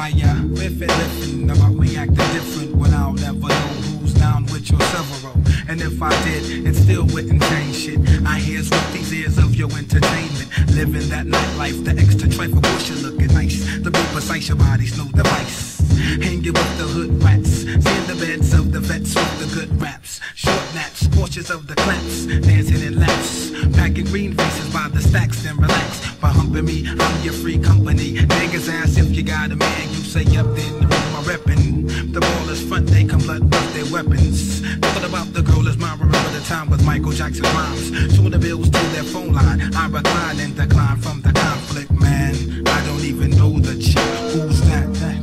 Riff and riffin' about me acting different when I'll never know who's down with your several. And if I did, it still wouldn't change shit. I hears with these ears of your entertainment. Living that nightlife, the extra trife, of course you're looking nice. To be precise, your body's no device. Hanging with the hood rats, seeing the beds of the vets with the good raps. Short naps, portions of the claps, dancing in laps. Packing green faces by the stacks, then relax. By humping me, I'm your free company. Niggas ask if you got a man, you say yep, then the room I'm reppin'. The ballers front, they come blood with their weapons. Talking about the girl is mine, remember the time with Michael Jackson rhymes. Show the bills to their phone line, I recline and decline from the conflict, man. I don't even know the chick, who's that?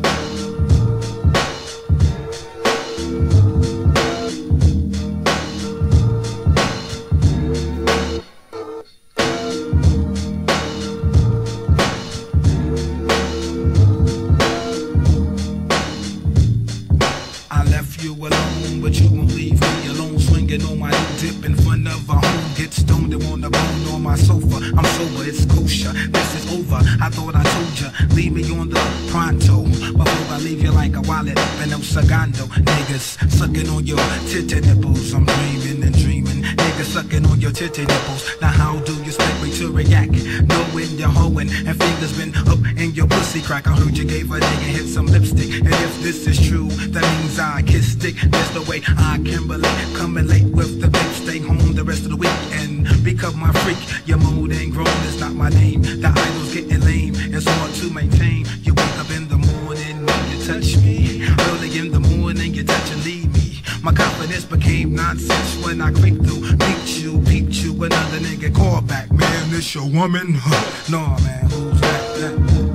You alone, but you won't leave me alone. Swinging on my new dip in front of a home. Get stoned on the bone on my sofa. I'm sober, it's kosher. This is over. I thought I told ya. Leave me on the pronto before I leave you like a wallet up in El Segundo. Niggas sucking on your titty nipples. I'm dreaming and dreaming. Niggas sucking on your titty nipples. Now how do you expect me to react? Knowing you're hoeing and fingers been up in your pussy crack. I heard you gave a nigga hit some lipstick. And if this is true, that means I kissed it. There's no way I can relate. Coming late with the babe, stay home the rest of the week and become my freak. Your mood ain't grown, it's not my name. The idol's getting lame, it's hard to maintain. You wake up in the morning and you touch me. Early in the morning you touch and leave me. My confidence became nonsense when I creeped through. Peeped you, another nigga call back. Man, this your woman? No, man, who's that?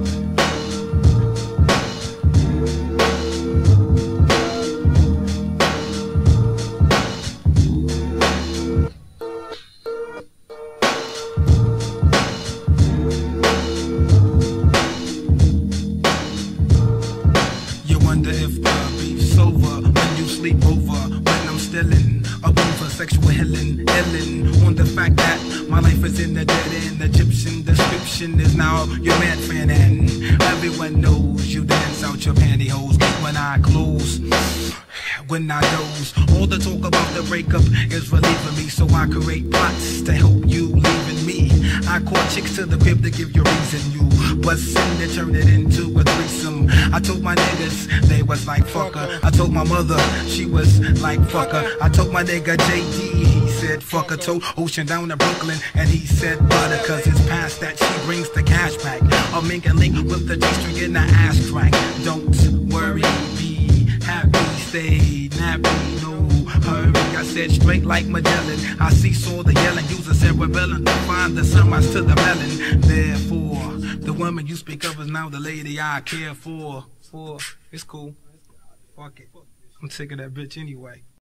If the beef's over when you sleep over, when I'm still in a room for sexual healing, on the fact that my life is in the dead end. Egyptian description is now your man fan, and everyone knows you dance out your pantyhose when I close. When I doze, all the talk about the breakup is relieving me, so I create plots to help you leaving me. I call chicks to the crib to give you reason. You bust in to turn it into a threesome. I told my niggas they was like fucker. I told my mother she was like fucker. I told my nigga JD, he said fucker. Told Ocean down to Brooklyn and he said butter, cause it's past that she brings the cash back. I'll make a link with the G-string in the ass crack. Don't worry, be happy, stay nappy, no hurry. I said straight like Magellan. I saw the yelling, use a cerebellum to find the sunrise to the melon. Therefore, the woman you speak of is now the lady I care for. It's cool. Fuck it. I'm sick of that bitch anyway.